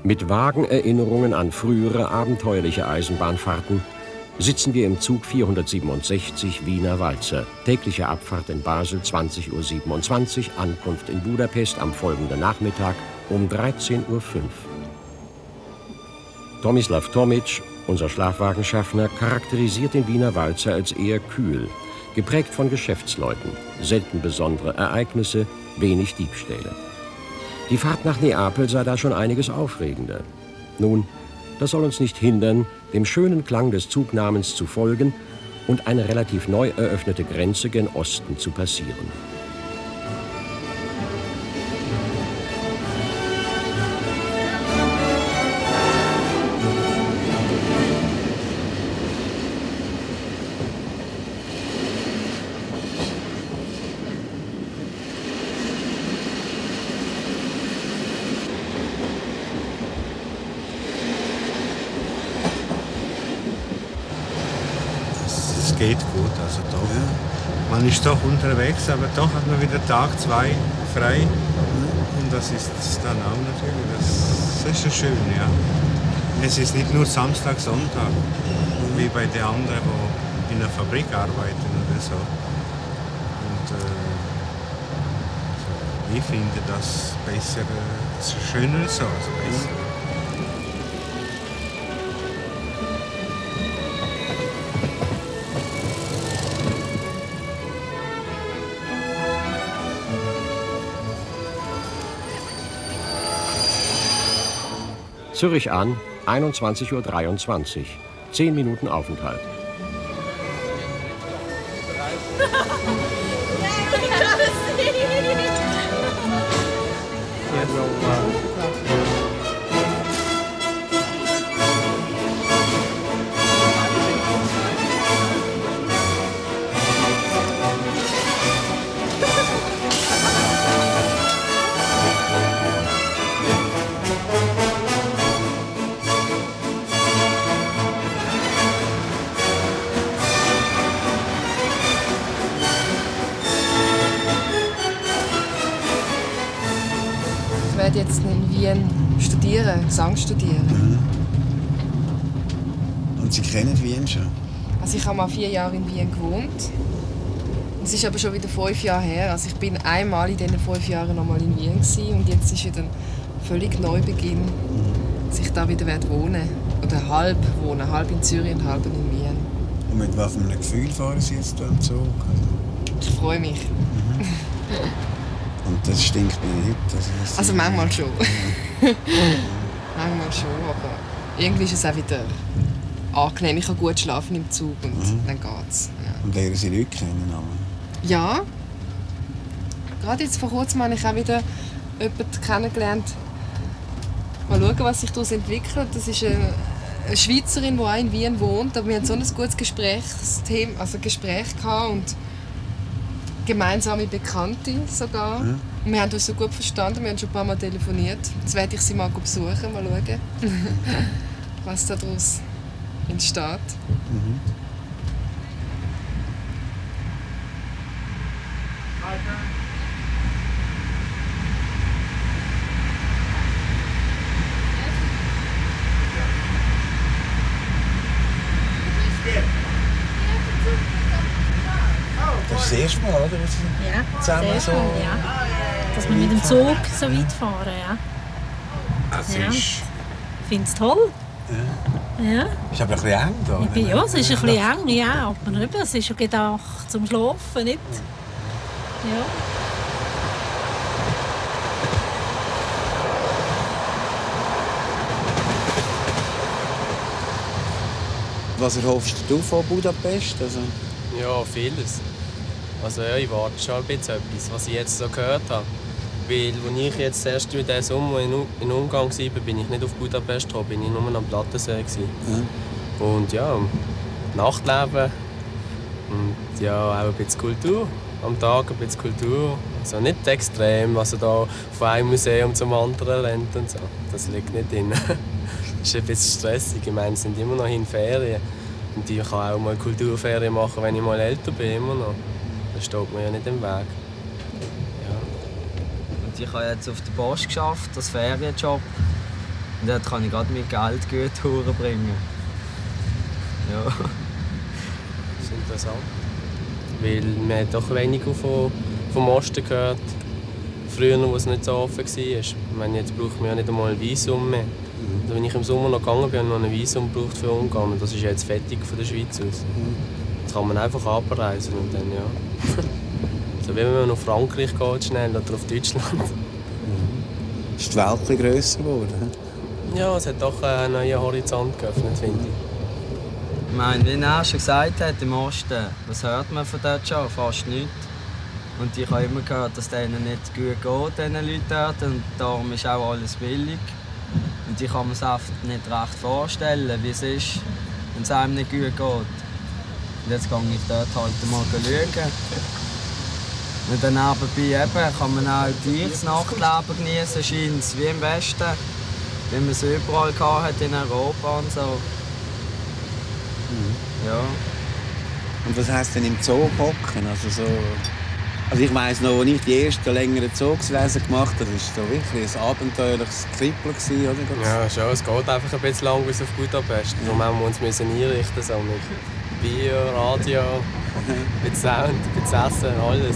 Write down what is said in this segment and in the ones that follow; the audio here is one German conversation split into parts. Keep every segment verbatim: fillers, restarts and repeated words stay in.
Mit vagen Erinnerungen an frühere abenteuerliche Eisenbahnfahrten sitzen wir im Zug vierhundertsiebenundsechzig Wiener Walzer. Tägliche Abfahrt in Basel zwanzig Uhr siebenundzwanzig, Ankunft in Budapest am folgenden Nachmittag um dreizehn Uhr fünf. Tomislav Tomic, unser Schlafwagenschaffner, charakterisiert den Wiener Walzer als eher kühl, geprägt von Geschäftsleuten, selten besondere Ereignisse, wenig Diebstähle. Die Fahrt nach Neapel sei da schon einiges aufregender. Nun, das soll uns nicht hindern, dem schönen Klang des Zugnamens zu folgen und eine relativ neu eröffnete Grenze gen Osten zu passieren. Geht gut, also doch. Ja. Man ist doch unterwegs, aber doch hat man wieder Tag, zwei frei. Ja. Und das ist dann auch natürlich, das, das ist schon schön, ja. Es ist nicht nur Samstag, Sonntag, ja. Wie bei den anderen, die in der Fabrik arbeiten oder so. Und äh, ich finde das besser, es ist schöner so, also besser. Ja. Zürich an, einundzwanzig Uhr dreiundzwanzig. Zehn Minuten Aufenthalt. Ich werde jetzt in Wien studieren, Gesang studieren. Mhm. Und Sie kennen Wien schon? Also ich habe mal vier Jahre in Wien gewohnt. Es ist aber schon wieder fünf Jahre her. Also ich bin einmal in diesen fünf Jahren noch mal in Wien gewesen, und jetzt ist wieder ein völlig Neubeginn, mhm. dass ich da wieder werde wohnen oder halb wohnen, halb in Zürich und halb in Wien. Und mit was für einem Gefühl fahren Sie jetzt hier im Zug? Ich freue mich. Mhm. Und das stinkt mir nicht. Also, also manchmal schon. Ja. Manchmal schon, aber irgendwie ist es auch wieder angenehm. Ich kann gut schlafen im Zug und mhm. dann geht's. Ja. Und lernen Sie Leute kennen? Ja. Gerade jetzt vor kurzem habe ich auch wieder jemanden kennengelernt. Mal schauen, was sich daraus entwickelt. Das ist eine, eine Schweizerin, die auch in Wien wohnt. Aber wir hatten so ein gutes Gesprächsthema, also Gespräch gehabt und gemeinsame Bekannte sogar. Ja. Und wir haben uns so gut verstanden, wir haben schon ein paar Mal telefoniert. Jetzt werde ich sie mal besuchen, mal schauen, was daraus entsteht. Mhm. Das ist das erste Mal, oder? Ja, zusammen das so Mal, ja. Dass wir mit dem Zug so weit fahren, ja. Das ja. ist... Ich finde es toll. Ja. Ja. Ist aber ein bisschen eng da. Ich bin, ja, es ist ein bisschen eng, ja. Aber eben, es ist ja gedacht zum Schlafen, nicht? Ja. Was erhoffst du von Budapest? Also... Ja, vieles. Also ja, ich warte schon ein bisschen etwas, was ich jetzt so gehört habe. Weil, als ich jetzt erst in diesem Sommer in Ungarn war, bin ich nicht auf Budapest gekommen, bin ich nur am Plattensee. Ja. Und ja, Nachtleben und ja, auch ein bisschen Kultur. Am Tag ein bisschen Kultur. Also nicht extrem, also da von einem Museum zum anderen rennt und so. Das liegt nicht drin. Das ist ein bisschen stressig. Ich meine, es sind immer noch in Ferien. Und ich kann auch mal Kulturferien machen, wenn ich mal älter bin, immer noch. Das steht mir ja nicht im Weg. Ja. Und ich habe jetzt auf der Post geschafft, als Ferienjob. Und dort kann ich gerade mit Geld gut bringen. Ja. Das ist interessant. Weil man hat doch weniger von, vom Osten gehört, früher, wo es nicht so offen war. Ich meine, jetzt braucht man ja nicht einmal ein Visum mehr. Also, wenn ich im Sommer noch gegangen bin, habe ich noch ein Visum gebraucht für Ungarn. Und das ist jetzt fertig von der Schweiz aus. Jetzt kann man einfach abreisen und dann, ja. So wie wenn man nach Frankreich geht, schnell, oder auf Deutschland. Ist die Welt ein bisschen grösser geworden? Ja, es hat doch einen neuen Horizont geöffnet, finde ich. Ich meine, wie er schon gesagt hat, im Osten, was hört man von dort schon? Fast nichts. Und ich habe immer gehört, dass es denen nicht gut geht, diesen Leuten dort. Und darum ist auch alles billig. Und ich kann mir es einfach nicht recht vorstellen, wie es ist, wenn es einem nicht gut geht. Und jetzt gehe ich dort halt mal schauen. Und dann nebenbei eben kann man auch das Nachtleben genießen, scheint es wie im Westen, wie man es überall hatte in Europa und so. Mhm. Ja. Und was heisst denn im Zoo hocken? Also, so, also ich weiss noch, als ich die ersten längeren Zugslesen gemacht habe, das war so wirklich ein abenteuerliches Kribbeln, oder? Ja, schon. Es geht einfach ein bisschen lang bis auf Budapest. Ja. Darum haben wir uns müssen einrichten, so mit Bier, Radio, mit Sound, mit Essen, alles.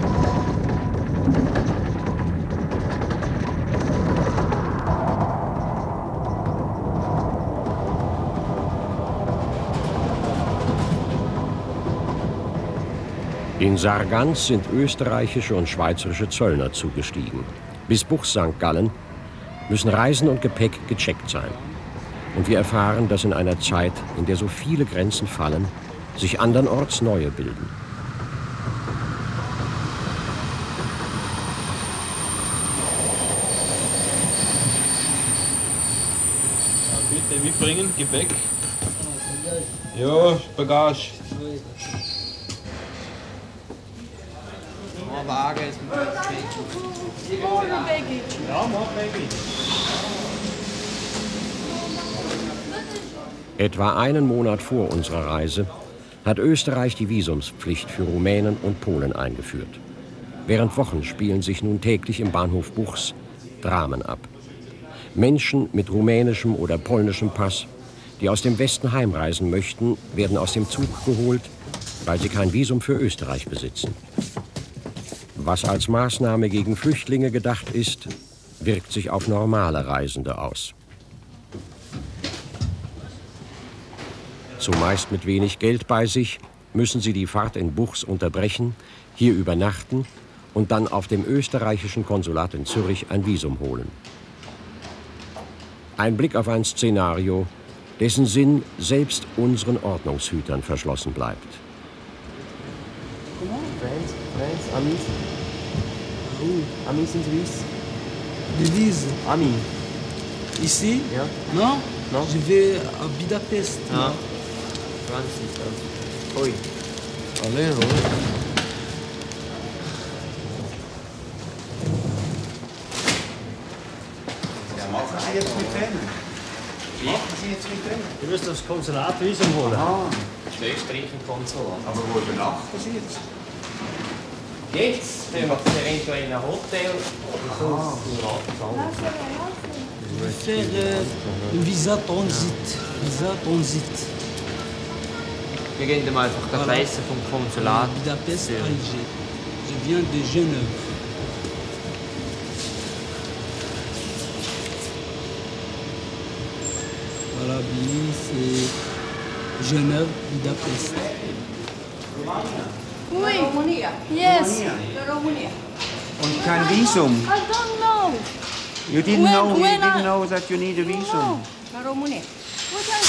In Sargans sind österreichische und schweizerische Zöllner zugestiegen. Bis Buch Sankt Gallen müssen Reisen und Gepäck gecheckt sein. Und wir erfahren, dass in einer Zeit, in der so viele Grenzen fallen, sich andernorts neue bilden. Ja, bitte mitbringen, Gepäck. Ja, Bagage. Wagen ist mit Ja, mach Baby. Etwa einen Monat vor unserer Reise hat Österreich die Visumspflicht für Rumänen und Polen eingeführt. Während Wochen spielen sich nun täglich im Bahnhof Buchs Dramen ab. Menschen mit rumänischem oder polnischem Pass, die aus dem Westen heimreisen möchten, werden aus dem Zug geholt, weil sie kein Visum für Österreich besitzen. Was als Maßnahme gegen Flüchtlinge gedacht ist, wirkt sich auf normale Reisende aus. Zumeist mit wenig Geld bei sich, müssen sie die Fahrt in Buchs unterbrechen, hier übernachten und dann auf dem österreichischen Konsulat in Zürich ein Visum holen. Ein Blick auf ein Szenario, dessen Sinn selbst unseren Ordnungshütern verschlossen bleibt. France, France, Amis. Oh, Amis in Suisse. Devise. Amis. Ici? Ja. Non? Non. Je vais à Budapest. Ah. Francis, also. Ui. Allez, allez. Ja, machen Sie jetzt mit denen? Wie? Machen Sie jetzt mit denen? Du musst das Konsulat Visum holen. Aha. Das ist Österreich ein Konsulat. Aber wo übernachten Sie jetzt? Jetzt gehen wir eventuell in ein Hotel oder so. Je vais faire euh, un visa transit. Visa transit. Wir gehen dann einfach den Voilà. Reisen vom Konsulat. Budapest, Alger. Je viens de Genève. Voilà, Billy, c'est Genève, Budapest. Oui. Romania. Yes. Romania. Und kein Visum? I don't know. You didn't When- know you when didn't I- know that you need a visum? No. Romania. What I...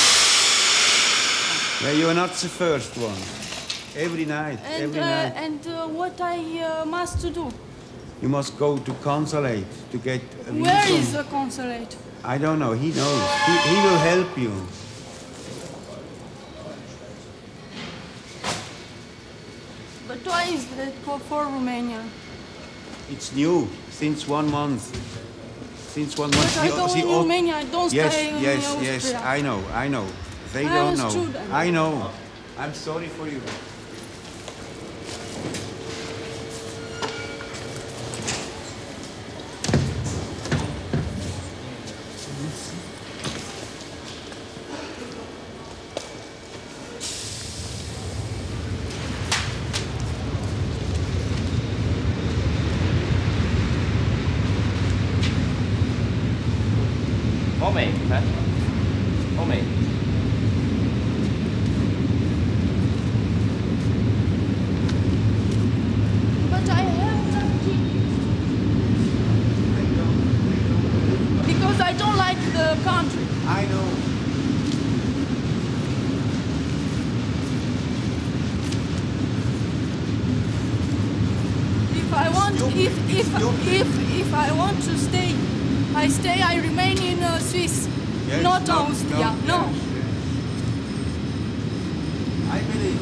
Yeah, you are not the first one. Every night, And, every uh, night. and uh, what I uh, must to do? You must go to consulate to get a visum. Where is the consulate? I don't know. He knows. He, he will help you. But why is that for, for Romania? It's new since one month. Since one month. But I The- go the in au- Romania, I don't yes, stay in yes, Austria. yes. I know. I know. They I don't know. understood. I know. I'm sorry for you. Moment, hä? Moment. But I have some tickets. Because I don't like the country. I know. If I want, if if if if I want to stay, I stay. I remain in uh, Swiss, Yes, not no, Austria. no, No. I believe.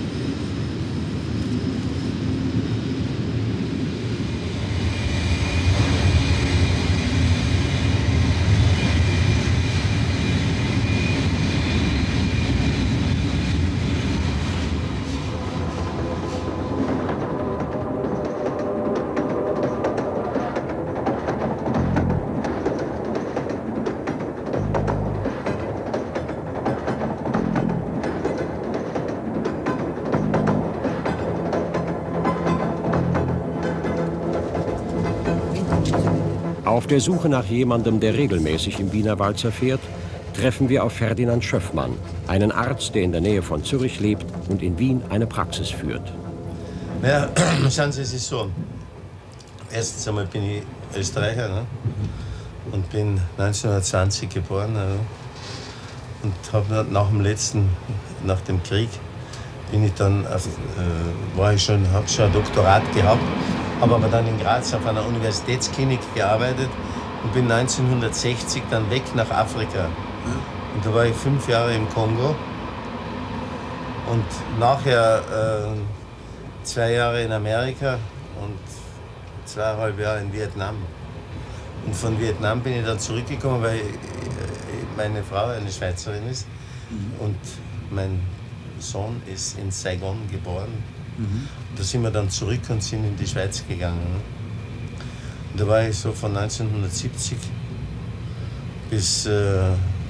Auf der Suche nach jemandem, der regelmäßig im Wiener Walzer fährt, treffen wir auf Ferdinand Schöffmann, einen Arzt, der in der Nähe von Zürich lebt und in Wien eine Praxis führt. Ja, schauen Sie, es ist so. Erstens einmal bin ich Österreicher, ne? Und bin neunzehnhundertzwanzig geboren. Ne? Und habe nach dem letzten, nach dem Krieg, bin ich dann auf, äh, war ich schon, habe schon ein Doktorat gehabt, habe aber dann in Graz auf einer Universitätsklinik gearbeitet und bin neunzehnhundertsechzig dann weg nach Afrika. Und da war ich fünf Jahre im Kongo und nachher äh, zwei Jahre in Amerika und zweieinhalb Jahre in Vietnam. Und von Vietnam bin ich dann zurückgekommen, weil meine Frau eine Schweizerin ist und mein Sohn ist in Saigon geboren. Mhm. Da sind wir dann zurück und sind in die Schweiz gegangen. Und da war ich so von neunzehnhundertsiebzig bis äh,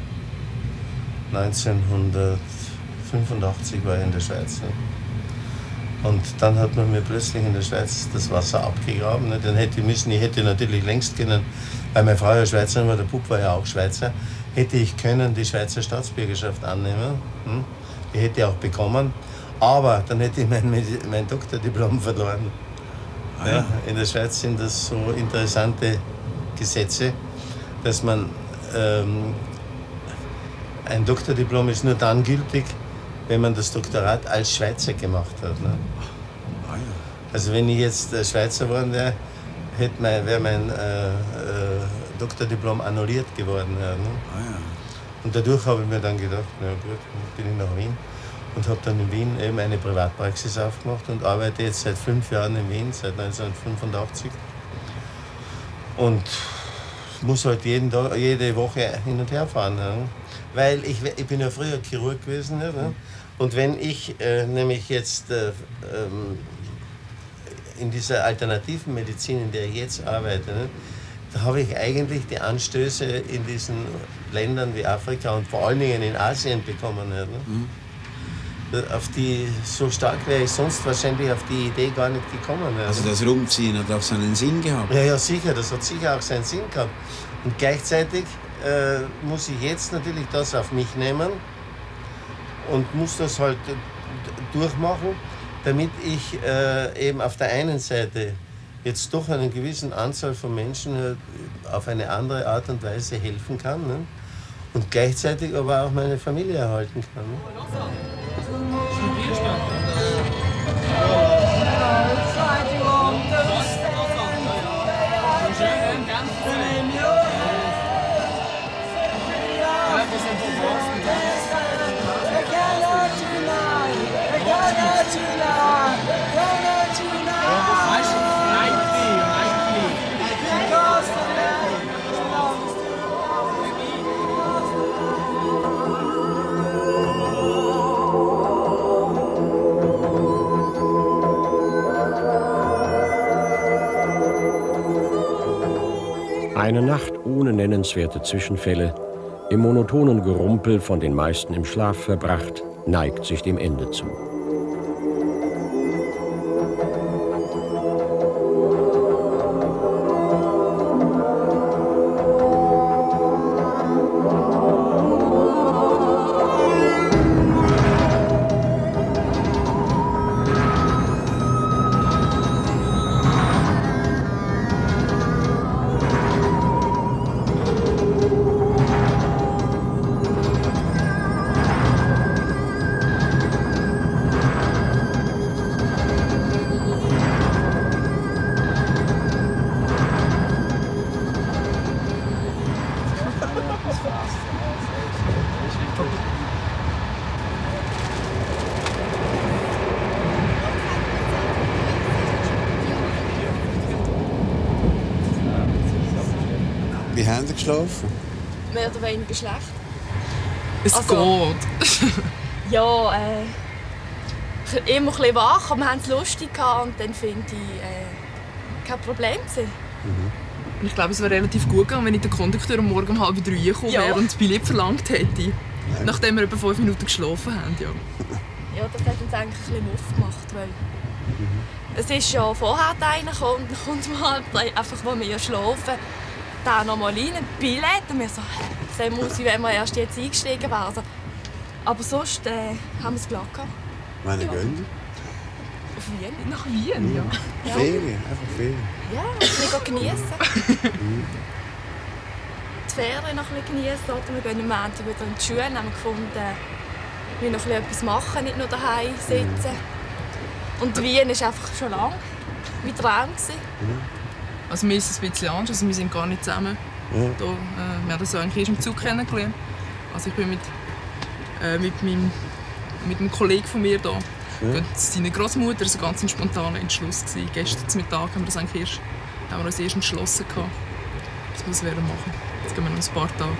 neunzehnhundertfünfundachtzig war ich in der Schweiz. Ne? Und dann hat man mir plötzlich in der Schweiz das Wasser abgegraben. Ne? Dann hätte ich müssen, ich hätte natürlich längst können, weil meine Frau ja Schweizerin war, der Bub war ja auch Schweizer, hätte ich können die Schweizer Staatsbürgerschaft annehmen. Hm? Die hätte ich auch bekommen. Aber dann hätte ich mein, mein Doktordiplom verloren. Ah, ja. Ja, in der Schweiz sind das so interessante Gesetze, dass man ähm, ein Doktordiplom ist nur dann gültig, wenn man das Doktorat als Schweizer gemacht hat. Ne? Ah, ja. Also wenn ich jetzt äh, Schweizer geworden wäre, mein, wäre mein äh, äh, Doktordiplom annulliert geworden. Ja, ne? Ah, ja. Und dadurch habe ich mir dann gedacht, na gut, bin ich nach Wien. Und habe dann in Wien eben eine Privatpraxis aufgemacht und arbeite jetzt seit fünf Jahren in Wien, seit neunzehnhundertfünfundachtzig. Und muss halt jeden Tag, jede Woche hin und her fahren. Ja. Weil ich, ich bin ja früher Chirurg gewesen. Ja, ne? Und wenn ich äh, nämlich jetzt äh, ähm, in dieser alternativen Medizin, in der ich jetzt arbeite, ne, da habe ich eigentlich die Anstöße in diesen Ländern wie Afrika und vor allen Dingen in Asien bekommen. Ja, ne? Mhm. Auf die, so stark wäre ich sonst wahrscheinlich auf die Idee gar nicht gekommen. Ja. Also das Rumziehen hat auch seinen Sinn gehabt? Ja, ja, sicher, das hat sicher auch seinen Sinn gehabt. Und gleichzeitig äh, muss ich jetzt natürlich das auf mich nehmen und muss das halt durchmachen, damit ich äh, eben auf der einen Seite jetzt doch einer gewissen Anzahl von Menschen äh, auf eine andere Art und Weise helfen kann, ne? Und gleichzeitig aber auch meine Familie erhalten kann. Ne? Eine Nacht ohne nennenswerte Zwischenfälle, im monotonen Gerumpel von den meisten im Schlaf verbracht, neigt sich dem Ende zu. Wie haben Sie geschlafen? Mehr oder weniger schlecht. Es Also- geht. Ja, äh, immer ein bisschen wach, aber wir haben es lustig gehabt und dann finde ich äh, kein Problem gewesen. Und ich glaube, es wäre relativ gut gegangen, wenn ich den Kondukteur am Morgen um halb drei gekommen Ja. wäre und das Billett verlangt hätte. Nachdem wir etwa fünf Minuten geschlafen haben. Ja. Ja, das hat uns eigentlich ein bisschen Muff gemacht, weil es ist ja vorher einer gekommen und dann kommt man halt einfach, wo wir ja schlafen, da noch mal rein, ein Billett und wir so, das muss ich, wenn wir erst jetzt eingestiegen wären. Aber sonst äh, haben wir es glatt gehabt. Wann gehen Sie? Auf Wien? Nach Wien, ja. Ja. Ferien, einfach Ferien. Ja, ein bisschen geniessen. Die Ferien noch ein bisschen geniessen. Oder wir gehen am Montag wieder in die Schule. Haben wir gefunden, wir wollen noch etwas machen, nicht nur daheim sitzen. Und Wien war einfach schon lange mein Traum. Also mir ist es ein bisschen anders, also wir sind gar nicht zusammen. Ja. Da, äh, wir haben das ja eigentlich erst im Zug kennengelernt. Also ich bin mit, äh, mit, meinem, mit einem Kollegen von mir da. Ja. Seine Großmutter, das war ein ganz spontaner Entschluss gewesen. Gestern Mittag haben wir das eigentlich erst, haben wir uns erst entschlossen gehabt, dass wir das werden machen. Jetzt gehen wir noch ein paar Tage.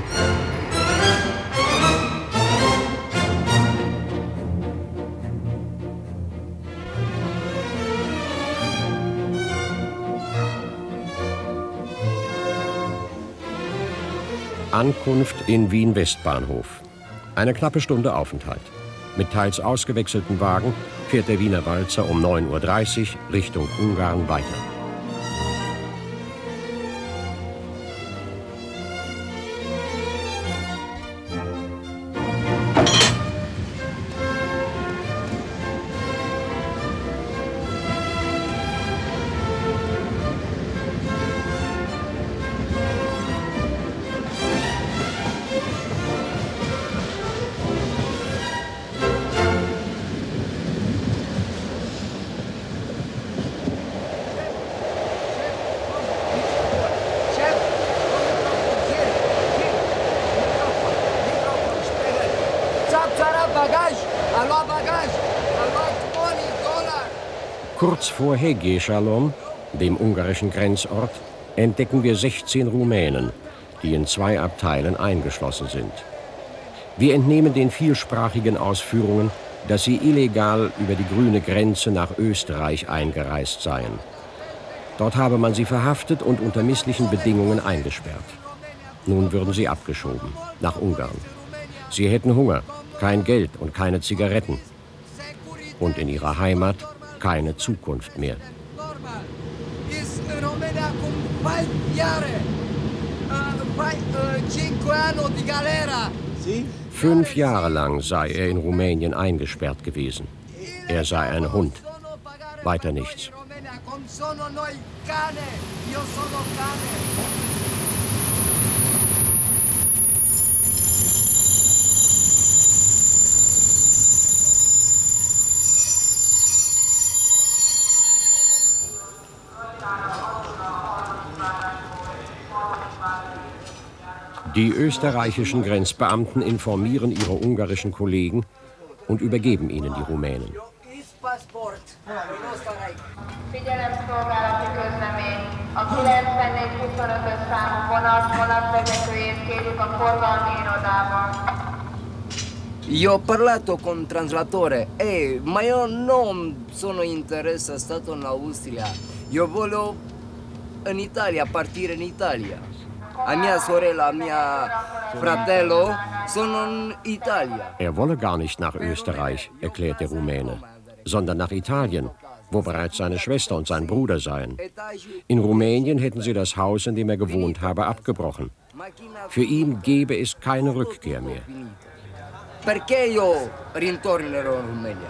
Ankunft in Wien-Westbahnhof. Eine knappe Stunde Aufenthalt. Mit teils ausgewechselten Wagen fährt der Wiener Walzer um neun Uhr dreißig Richtung Ungarn weiter. Kurz vor Hegesalon, dem ungarischen Grenzort, entdecken wir sechzehn Rumänen, die in zwei Abteilen eingeschlossen sind. Wir entnehmen den vielsprachigen Ausführungen, dass sie illegal über die grüne Grenze nach Österreich eingereist seien. Dort habe man sie verhaftet und unter misslichen Bedingungen eingesperrt. Nun würden sie abgeschoben, nach Ungarn. Sie hätten Hunger, kein Geld und keine Zigaretten. Und in ihrer Heimat keine Zukunft mehr. Ist Romania con five Jahre, cinque anni di galera. Fünf Jahre lang sei er in Rumänien eingesperrt gewesen. Er sei ein Hund. Weiter nichts. Sono noi cane, io sono cane. Die österreichischen Grenzbeamten informieren ihre ungarischen Kollegen und übergeben ihnen die Rumänen. Figyelemszolgálati közlemény. A kilencvennégy huszonötös számú vonat vonatvezetőjét kérjük a forgalmi irodában. Io ho parlato con un translatore, eh, ma io non sono interessato in Austria. Io voglio in Italia, partire in Italia. A mia sorella, a mia fratello sono in Italia. Er wolle gar nicht nach Österreich, erklärt der Rumäne, sondern nach Italien, wo bereits seine Schwester und sein Bruder seien. In Rumänien hätten sie das Haus, in dem er gewohnt habe, abgebrochen. Für ihn gebe es keine Rückkehr mehr. Perché io ritornerò in Rumania?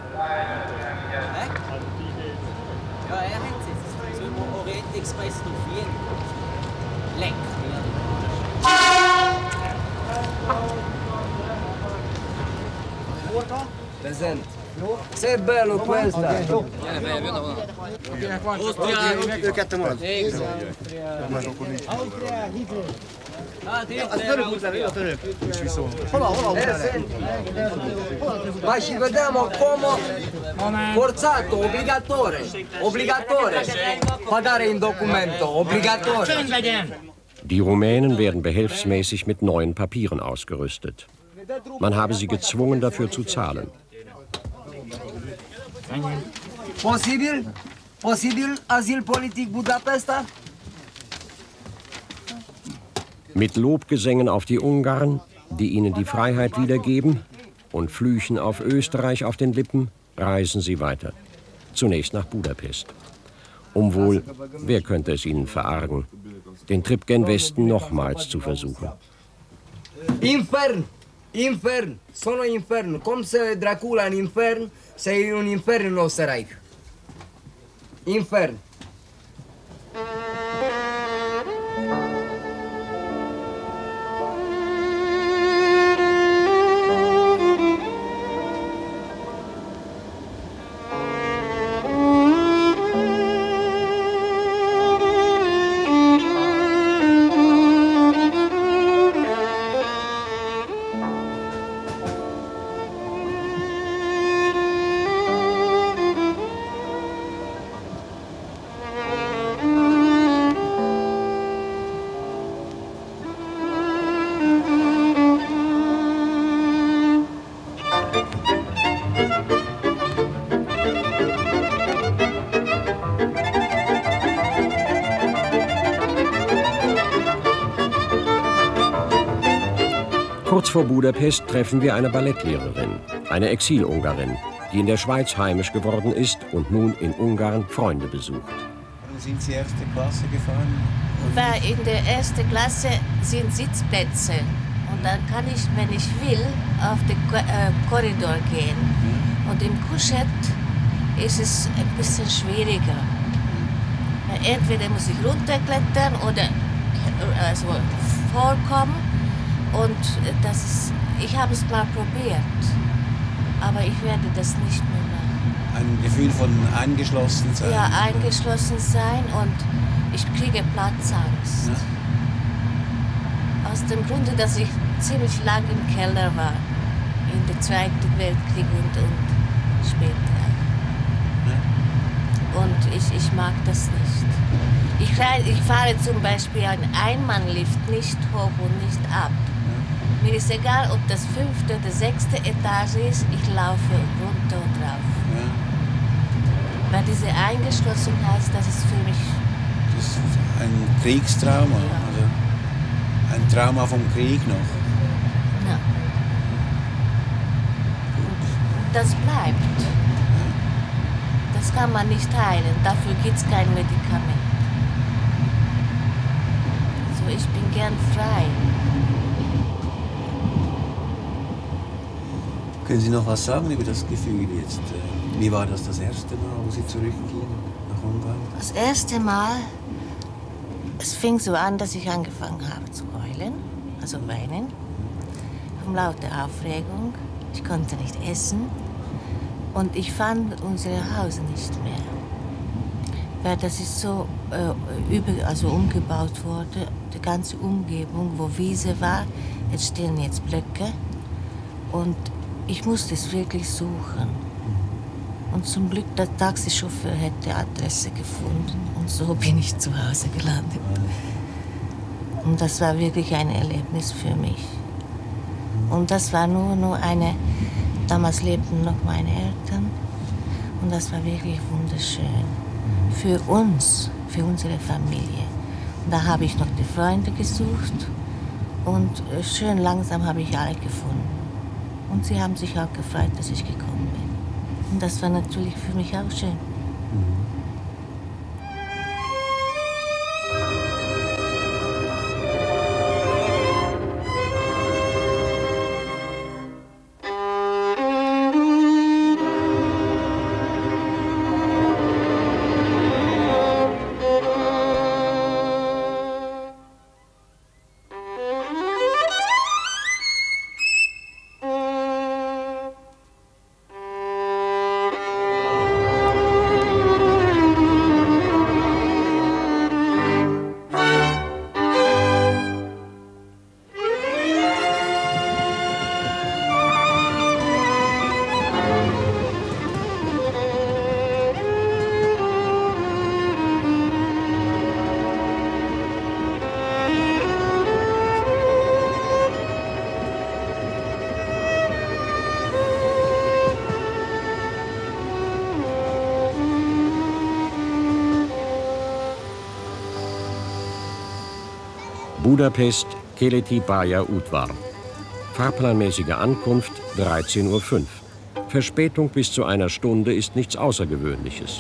Ja, er hat es. So im Orient Express nach Wien. Leck. Presente. Sei bello questa. Ma ci vediamo come forzato, obbligatorio, obbligatorio. Pagare in documento, obbligatorio. Die Rumänen werden behelfsmäßig mit neuen Papieren ausgerüstet. Man habe sie gezwungen, dafür zu zahlen. Posibil? Posibil Asylpolitik Budapesta? Mit Lobgesängen auf die Ungarn, die ihnen die Freiheit wiedergeben, und Flüchen auf Österreich auf den Lippen, reisen sie weiter. Zunächst nach Budapest. Um wohl, wer könnte es ihnen verargen, den Trip gen Westen nochmals zu versuchen. Infern! Infern! Sono infern! Cum să Dracula în infern, să e un infern în Österreich. Infern! Kurz vor Budapest treffen wir eine Ballettlehrerin, eine Exil-Ungarin, die in der Schweiz heimisch geworden ist und nun in Ungarn Freunde besucht. Sind Sie erste Klasse gefahren? Weil in der ersten Klasse sind Sitzplätze und dann kann ich, wenn ich will, auf den äh, Korridor gehen. Und im Kuschett ist es ein bisschen schwieriger. Entweder muss ich runterklettern oder also vorkommen. Und das ist, ich habe es mal probiert, aber ich werde das nicht mehr machen. Ein Gefühl von eingeschlossen sein? Ja, eingeschlossen sein und ich kriege Platzangst. Ja. Aus dem Grunde, dass ich ziemlich lang im Keller war, in der Zweiten Weltkrieg und, und später. Ja. Und ich, ich mag das nicht. Ich, ich fahre zum Beispiel einen Einmannlift nicht hoch und nicht ab. Mir ist egal, ob das fünfte oder sechste Etage ist, ich laufe runter und rauf. Ja. Weil diese Eingeschlossenheit, das ist für mich... Das ist ein Kriegstrauma, ja. Also ein Trauma vom Krieg noch. Ja. Und das bleibt. Ja. Das kann man nicht heilen, dafür gibt es kein Medikament. Also ich bin gern frei. Können Sie noch was sagen über das Gefühl jetzt? Wie war das das erste Mal, wo Sie zurückgingen nach Ungarn? Das erste Mal, es fing so an, dass ich angefangen habe zu heulen, also weinen, von lauter Aufregung. Ich konnte nicht essen und ich fand unser Haus nicht mehr. Weil das ist so äh, über, also umgebaut worden, die ganze Umgebung, wo Wiese war, jetzt stehen jetzt Blöcke und ich musste es wirklich suchen. Und zum Glück, der Taxichauffeur hätte die Adresse gefunden. Und so bin ich zu Hause gelandet. Und das war wirklich ein Erlebnis für mich. Und das war nur, nur eine... Damals lebten noch meine Eltern. Und das war wirklich wunderschön. Für uns, für unsere Familie. Und da habe ich noch die Freunde gesucht. Und schön langsam habe ich alle gefunden. Und sie haben sich auch gefreut, dass ich gekommen bin. Und das war natürlich für mich auch schön. Budapest, Keleti Baja Udvar. Fahrplanmäßige Ankunft dreizehn Uhr fünf. Verspätung bis zu einer Stunde ist nichts Außergewöhnliches.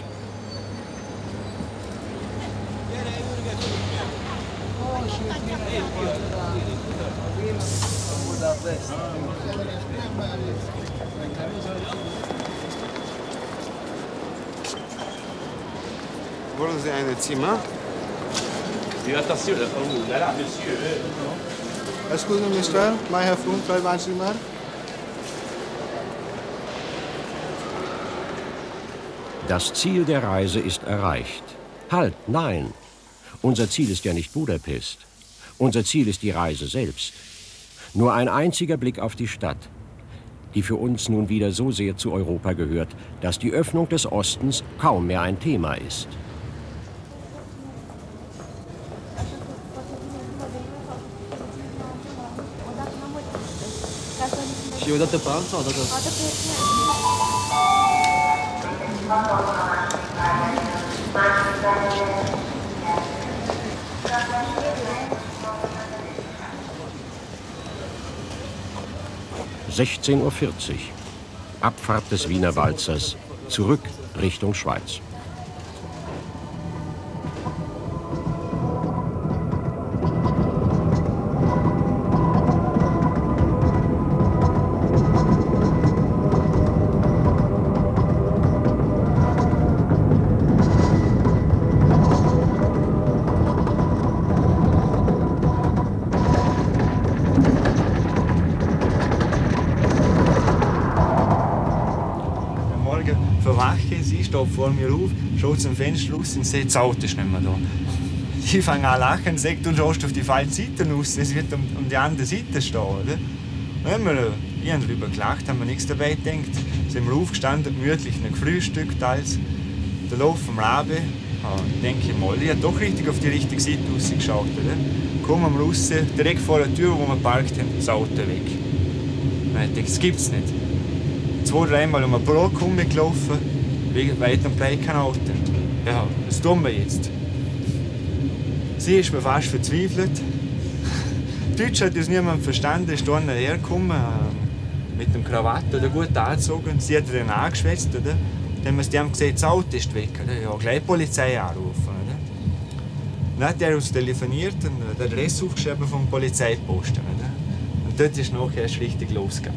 Wollen Sie ein Zimmer? Oui, attention, là, oh, là, là, monsieur. Excuse me, mister. May I have room for one Zimmer? Das Ziel der Reise ist erreicht. Halt, nein. Unser Ziel ist ja nicht Budapest. Unser Ziel ist die Reise selbst. Nur ein einziger Blick auf die Stadt, die für uns nun wieder so sehr zu Europa gehört, dass die Öffnung des Ostens kaum mehr ein Thema ist. Și o dată pe an sau o dată? sechzehn Uhr vierzig. Abfahrt des Wiener Walzers, zurück Richtung Schweiz. Steht vor mir auf, schaut zum Fenster raus und sieht, das Auto ist nicht mehr da. Die fangen an zu lachen und sagen, du schaust auf die falsche Seite raus, es wird um, um die andere Seite stehen. Oder? Dann haben wir, ich habe darüber gelacht, haben wir nichts dabei gedacht. Sind wir aufgestanden, gemütlich gefrühstückt als. Der Lauf vom Rabe, ich denke mal, ich habe doch richtig auf die richtige Seite rausgeschaut. Oder? Kommen wir raus, direkt vor der Tür, wo wir parkt haben, das Auto weg. Dann dachte ich, das gibt's nicht. Zwei, dreimal um einen Block rumgelaufen. Weit und breit kein Auto. Ja, was tun wir jetzt? Sie ist mir fast verzweifelt. Deutsch hat uns niemand verstanden, ist hier hergekommen, äh, mit dem Krawatte oder gut angezogen. Sie hat ihn angeschwätzt, oder? Dann haben wir dem gesagt, das Auto ist weg. Oder? Ja, gleich die Polizei anrufen. Oder? Dann hat er uns telefoniert und die Adresse aufgeschrieben vom Polizeiposten. Oder? Und dort ist nachher erst richtig losgegangen.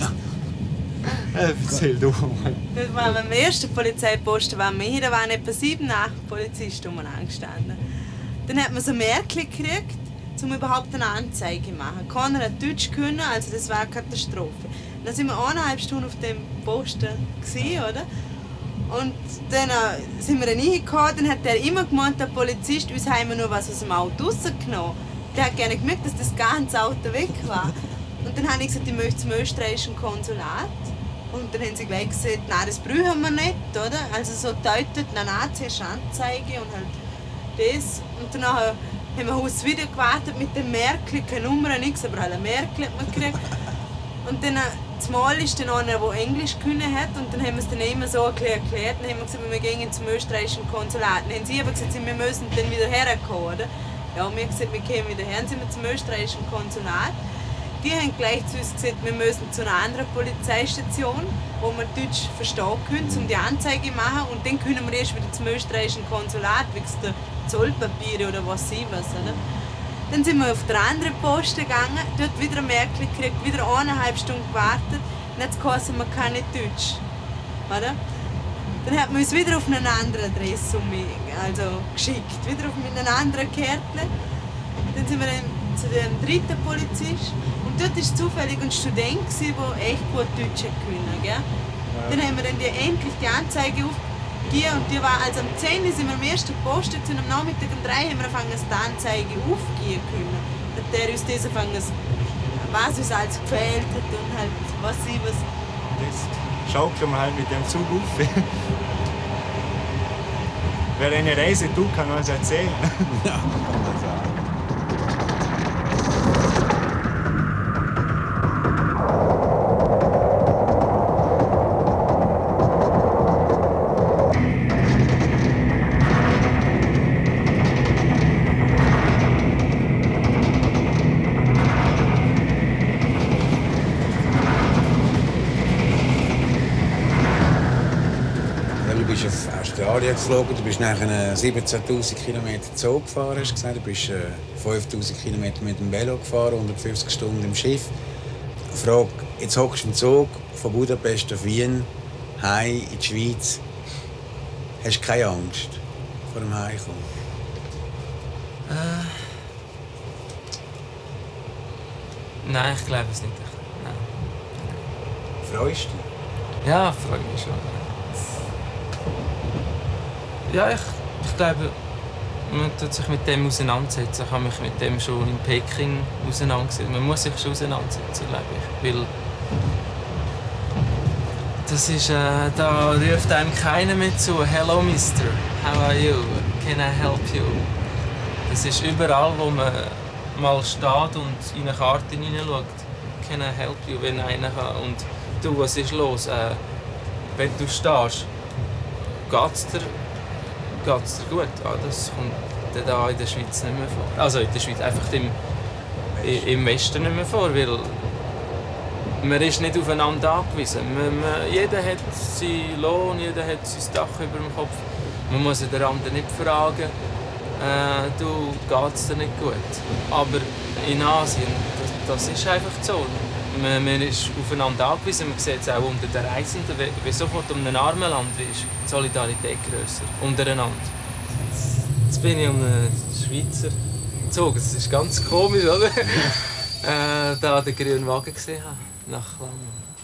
Erzähl du mal. Wir waren am ersten Polizeiposten, waren wir hier, da waren etwa sieben, acht Polizisten angestanden. Dann hat man so ein Märkchen gekriegt, um überhaupt eine Anzeige zu machen. Keiner hat Deutsch können, also das war eine Katastrophe. Dann sind wir eineinhalb Stunden auf dem Posten gewesen, oder? Und dann äh, sind wir dann reingekommen, dann hat der immer gemeint, der Polizist, uns haben wir nur was aus dem Auto rausgenommen. Der hat gerne gemerkt, dass das ganze Auto weg war. Und dann habe ich gesagt, ich möchte zum österreichischen Konsulat. Und dann haben sie gleich gesagt, nein, das brauchen wir nicht, oder? Also so deutet, nein, nein, zuerst Anzeige und halt das. Und dann haben wir uns wieder gewartet mit dem Märkli, keine Nummer, nichts, aber halt ein Märkli hat man gekriegt. Und dann, zumal ist dann einer, der Englisch können hat, und dann haben wir es dann immer so erklärt. Dann haben wir gesagt, wir gehen zum österreichischen Konsulat. Dann haben sie aber gesagt, wir müssen dann wieder herkommen, oder? Ja, wir haben gesagt, wir kommen wieder her, dann sind wir zum österreichischen Konsulat. Die haben gleich zu uns gesagt, wir müssen zu einer anderen Polizeistation, wo wir Deutsch verstehen können, um die Anzeige zu machen. Und dann können wir erst wieder zum österreichischen Konsulat, wegen der Zollpapiere oder was sie was. Oder? Dann sind wir auf der anderen Post gegangen, dort wieder ein Märkli gekriegt, wieder eineinhalb Stunden gewartet. Und jetzt geheißen, man kann nicht Deutsch. Oder? Dann hat man uns wieder auf eine andere Adresse also geschickt, wieder auf mit einem anderen Kärtchen. Dann sind wir dann zu dem dritten Polizist. Und dort war zufällig ein Student, der echt gut Deutsch können. Gell? Ja. Dann haben wir dann die, endlich die Anzeige aufgegeben. Und die war, also um zehn Uhr sind wir am ersten Posten und am Nachmittag um drei haben wir angefangen, die Anzeige aufgeben können. Und der uns das angefangen, was uns alles gefehlt hat und halt was sie was. Jetzt schaukeln wir halt mit dem Zug auf. Wer eine Reise tut, kann uns erzählen. Ja, kann man sagen. geflogen. Du bist nachher siebzehntausend Kilometer Zug gefahren, hast du gesagt. Du bist äh, fünftausend Kilometer mit dem Velo gefahren, hundertfünfzig Stunden im Schiff. Frage, jetzt hockst du im Zug von Budapest auf Wien, heim in die Schweiz. Hast du keine Angst vor dem Heimkommen? Äh... Nein, ich glaube es nicht. Nein. Freust du dich? Ja, freue mich schon. Ja, ich, ich glaube, man tut sich mit dem auseinandersetzen. Ich habe mich mit dem schon in Peking auseinandergesetzt. Man muss sich schon auseinandersetzen, glaube ich. Weil das ist, äh, da ruft einem keiner mehr zu. Hello, Mister. How are you? Can I help you? Das ist überall, wo man mal steht und in eine Karte hineinschaut. Can I help you? Wenn einer kann. Und du, was ist los? Äh, wenn du stehst, geht's dir, geht's dir gut? Ah, das kommt da in der Schweiz nicht mehr vor. Also in der Schweiz, einfach im, im Westen nicht mehr vor, weil man ist nicht aufeinander angewiesen. Man, man, jeder hat seinen Lohn, jeder hat sein Dach über dem Kopf. Man muss den anderen nicht fragen, äh, du, geht's dir nicht gut. Aber in Asien, das, das ist einfach so. Man, man ist aufeinander angewiesen. Man sieht es auch unter den Reisenden, wie sofort um ein armes Land ist die Solidarität grösser untereinander. Jetzt bin ich um einen Schweizer gezogen. Das ist ganz komisch, oder? äh, da den grünen Wagen gesehen habe, nach langem.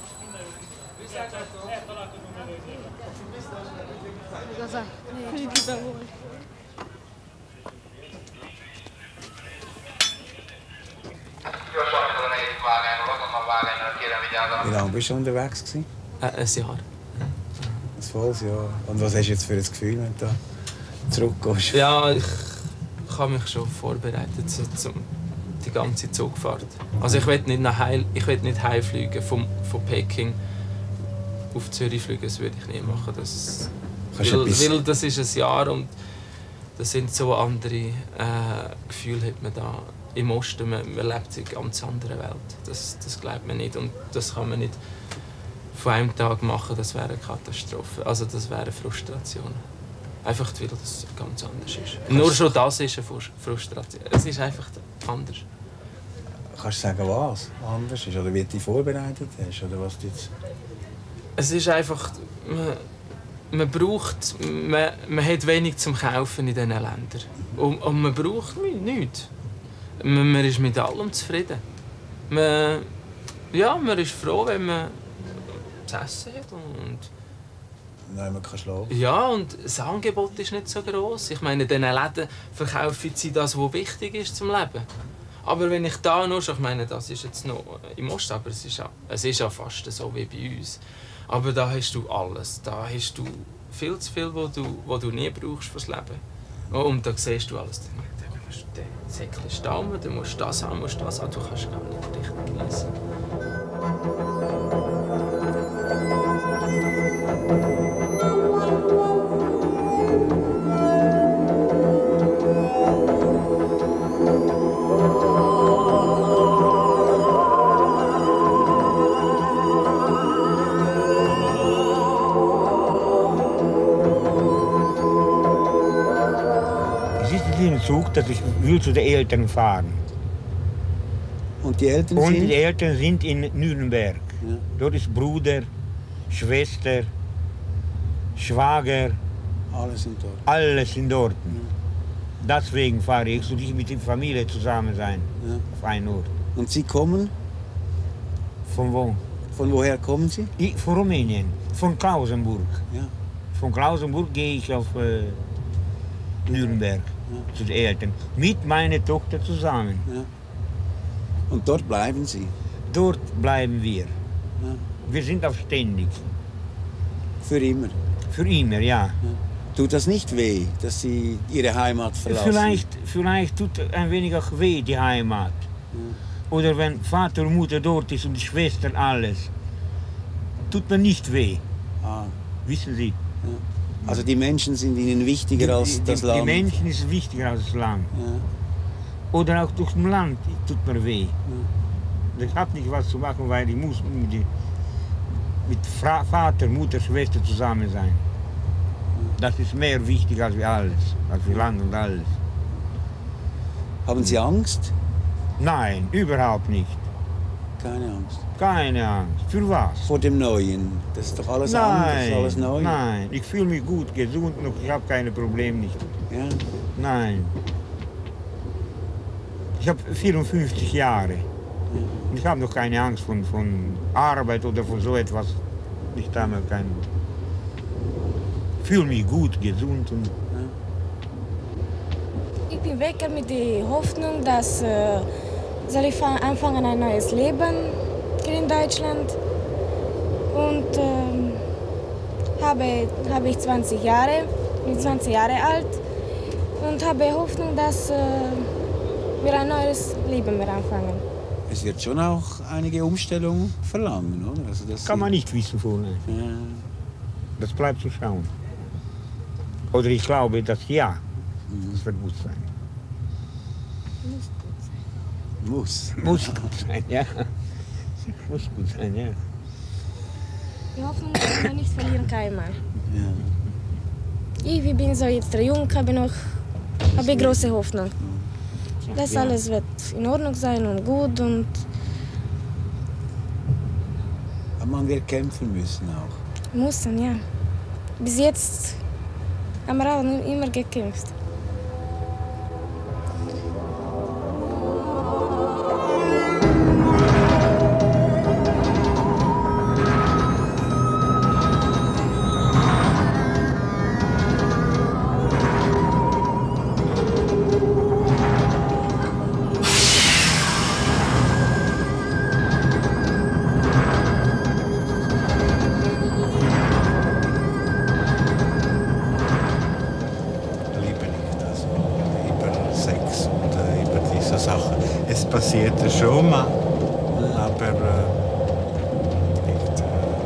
Wie lange bist du unterwegs gewesen? Äh, ein Jahr. Ein volles Jahr. Und was hast du jetzt für ein Gefühl, wenn du da zurückgehst? Ja, ich, ich habe mich schon vorbereitet so, zum, die ganze Zugfahrt. Also ich will nicht nach Heil, ich will nicht heimfliegen vom, von Peking auf Zürich fliegen. Das würde ich nicht machen. Das, weil, weil das ist ein Jahr und das sind so andere äh, Gefühle hat man da. Im Osten, man, man lebt in einer ganz anderen Welt. Das, das glaubt man nicht und das kann man nicht von einem Tag machen, das wäre eine Katastrophe. Also das wäre eine Frustration. Einfach weil das ganz anders ist. Kannst Nur schon das ist eine Frustration. Es ist einfach anders. Kannst du sagen, was anders ist? Oder wie du dich vorbereitet hast? Oder was du jetzt... Es ist einfach... Man, man braucht... Man, man hat wenig zum Kaufen in diesen Ländern. Und, und man braucht nichts. Man, man ist mit allem zufrieden. Man, ja, man ist froh, wenn man zu essen hat. Und Nein, man kann schlafen. Ja, und das Angebot ist nicht so gross. Ich meine, in diesen Läden verkaufen sie das, was wichtig ist zum Leben. Aber wenn ich da noch, ich meine, das ist jetzt noch im Osten, aber es ist, ja, es ist ja fast so wie bei uns. Aber da hast du alles. Da hast du viel zu viel, was du, was du nie brauchst fürs Leben. Und da siehst du alles. Der Säckchen ist da, du musst das haben, musst das haben. Du kannst gar nicht richtig genießen. Zug, dass ich will zu den Eltern fahren. Und die Eltern Und sind? die Eltern sind in Nürnberg. Ja. Dort ist Bruder, Schwester, Schwager. Alle sind dort. Alle sind dort. Ja. Deswegen fahre ich, so ich mit der Familie zusammen sein. Ja. Auf einen Ort. Und Sie kommen? Von wo? Von woher kommen Sie? Ich, von Rumänien, von Klausenburg. Ja. Von Klausenburg gehe ich auf äh, Nürnberg. Ja. Zu den Eltern. Mit meiner Tochter zusammen. Ja. Und dort bleiben Sie? Dort bleiben wir. Ja. Wir sind auch ständig. Für immer? Für immer, ja. Ja. Tut das nicht weh, dass Sie Ihre Heimat verlassen? Vielleicht, vielleicht tut ein wenig auch weh, die Heimat. Ja. Oder wenn Vater und Mutter dort ist und die Schwestern alles. Tut mir nicht weh. Ah. Wissen Sie? Ja. Also die Menschen sind Ihnen wichtiger die, als die, das die, Land? Die Menschen sind wichtiger als das Land. Ja. Oder auch durch das Land tut mir weh. Ja. Ich habe nicht was zu machen, weil ich muss mit, die, mit Fra Vater, Mutter, Schwester zusammen sein. Das ist mehr wichtig als wir alles, als wir Land und alles. Haben Sie Angst? Nein, überhaupt nicht. Keine Angst? Keine Angst. Für was? Vor dem Neuen. Das ist doch alles nein, anders, alles neu. Nein, ich fühle mich gut, gesund und ich habe keine Probleme nicht. Ja? Nein. Ich habe vierundfünfzig Jahre. Und ich habe noch keine Angst von, von Arbeit oder von so etwas. Ich habe kein. Ich fühle mich gut, gesund. Und ich bin weg mit der Hoffnung, dass äh, soll ich anfangen ein neues Leben hier in Deutschland. Und äh, habe, habe ich zwanzig Jahre, bin zwanzig Jahre alt und habe Hoffnung, dass äh, wir ein neues Leben mehr anfangen. Es wird schon auch einige Umstellungen verlangen, oder? Also das kann man nicht wissen vorher. Ja. Das bleibt zu schauen. Oder ich glaube, dass ja, mhm. das wird gut sein. Muss. Muss gut sein, ja. Muss gut sein, ja. Die Hoffnung kann man nicht verlieren, keinmal. Ja. Ich bin so jetzt jung, habe noch habe große Hoffnung. Das ja. alles wird in Ordnung sein und gut und. Aber man wird kämpfen müssen auch. Müssen, ja. Bis jetzt haben wir auch immer gekämpft. Passiert schon mal, aber äh, nicht,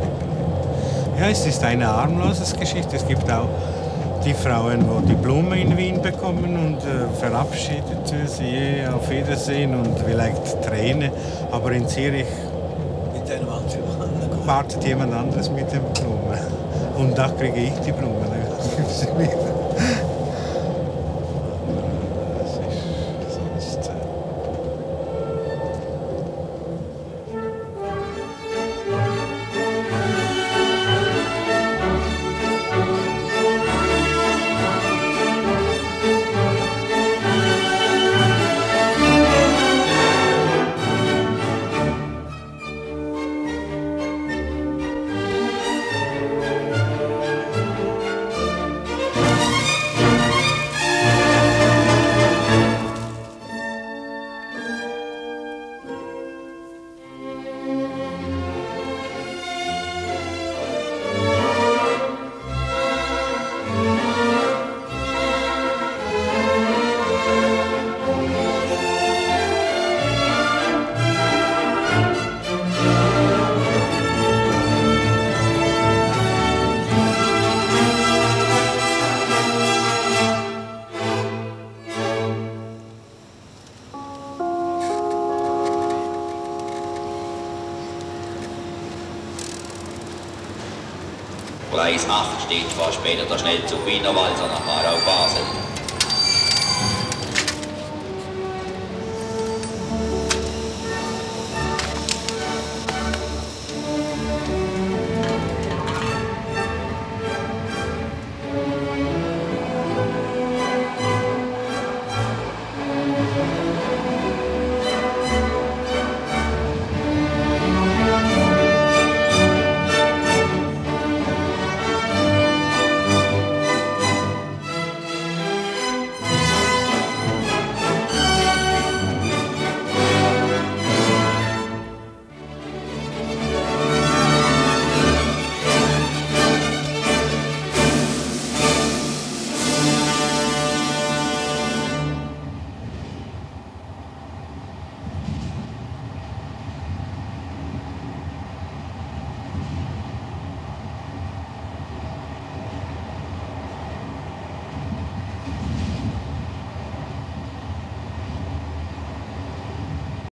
äh, ja, es ist eine harmlose Geschichte. Es gibt auch die Frauen, die die Blumen in Wien bekommen und äh, verabschiedet sie, auf Wiedersehen und vielleicht Tränen. Aber in Zürich mit einem anderen wartet jemand anderes mit den Blumen. Und da kriege ich die Blumen. Gleis acht steht vor später der Schnellzug Wiener Walser nach Aarau-Basel.